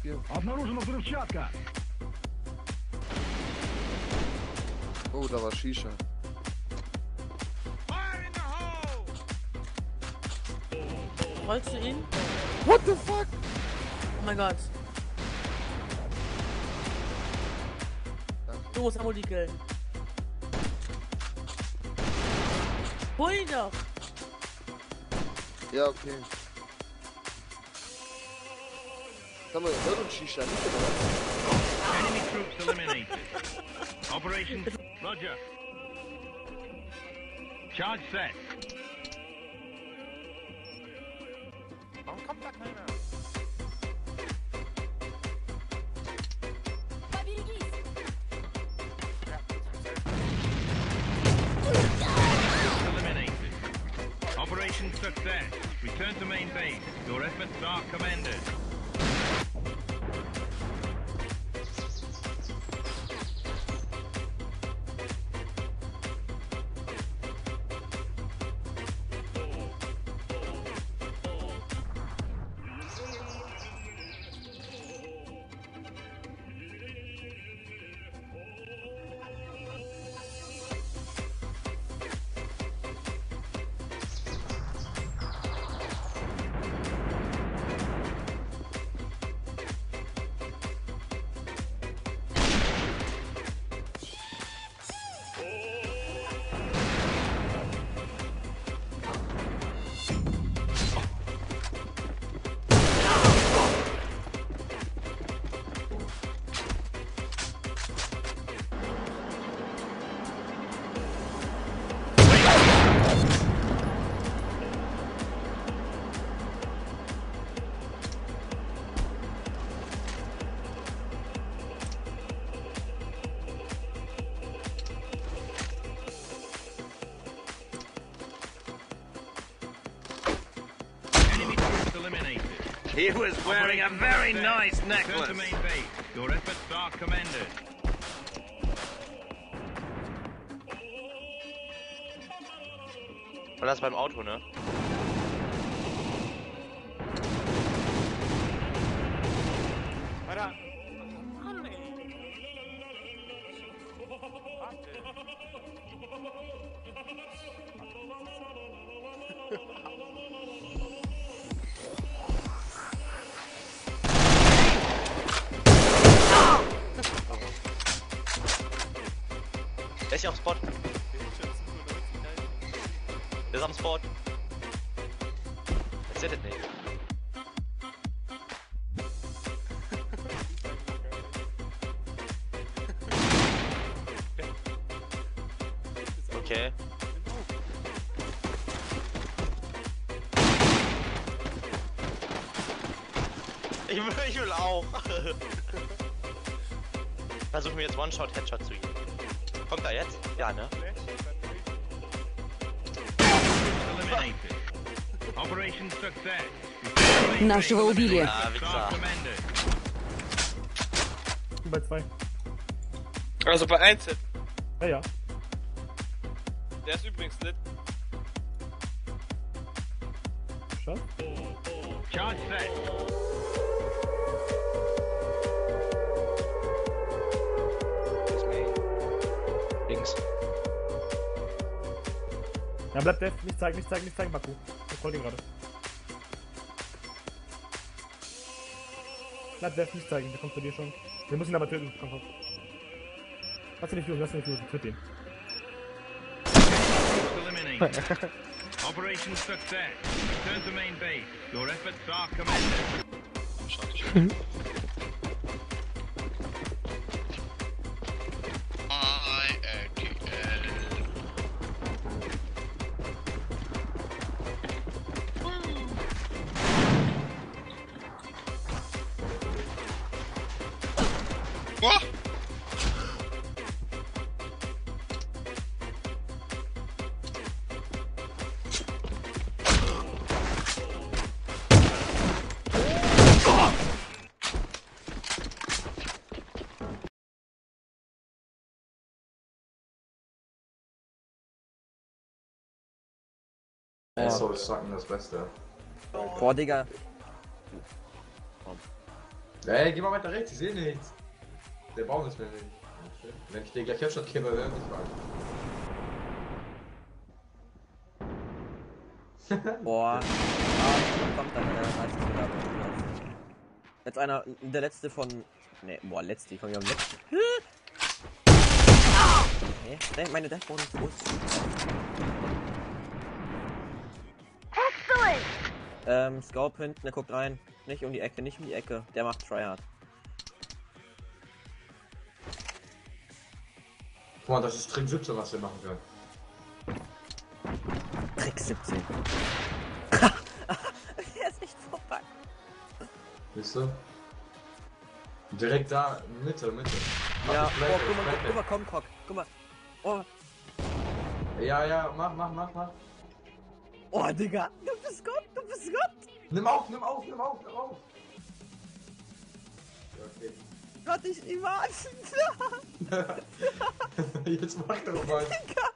spielen. Обнаружена взрывчатка. Oh, da war Shisha. Rollst du ihn? What the fuck? Oh mein Gott. Du musst Ammo killen. Hol ihn doch! Ja, okay. Sag mal, hört uns Shisha nicht, oder? Enemy troops eliminated. Operation Roger. Charge set. Warum kommt da keiner? Eliminated. Operation success. Return to main base. Your efforts are commended. He was wearing a very nice Return to necklace. main base. Your efforts are commended. War das beim Auto, ne? Weiter. Mann, ey. Der ist ja auf Spot. Der ist am Spot. Jetzt hättet nicht. Okay. Ich will auch. Versuchen wir jetzt One-Shot, Headshot zu geben. Kommt er jetzt? Ja, ne? Eliminated. Operation success. Нашего убили. Ah, Wichser. Commended. Bei 2. Also bei 1. Ja, ja. Der ist übrigens lit. Schau. Charge set. Links. Ja, bleib Dev. Nicht zeigen, Baku. Ich wollte ihn gerade. Bleib Dev, nicht zeigen, der kommt zu dir schon. Wir müssen ihn aber töten. Komm. Lass ihn nicht losen, töt ihn. Eliminated. Operation success. Return to main base. Your efforts are commended. Soul Sacken das Beste. Boah, Digga. Ey, geh mal weiter rechts, ich sehe nichts. Der Baum ist mir nicht. Wenn ich dir gleich Headshot gebe, werde ich fragen. Boah. Kommt dann, jetzt einer, der letzte von. Ne, boah, letzte, ich komm ja am letzten. Ne, meine Dashboard ist groß. Scope hinten, der guckt rein. Nicht um die Ecke, nicht um die Ecke. Der macht Tryhard. Guck mal, das ist Trick 17, was wir machen können. Trick 17. Der ist echt vorbei. Siehst du? Direkt da, Mitte. Ja, Mach oh, guck mal, komm, Cock. Guck mal. Oh. Ja, mach. Oh, Digga, du bist Gott. Nimm auf. Ja, okay. Gott, ich nicht mal. Jetzt mach doch mal. Digga.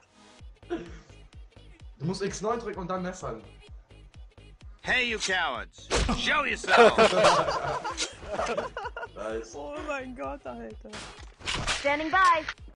Du musst X9 drücken und dann messern. Hey, you cowards! Show yourself! Nice. Oh mein Gott, Alter. Standing by.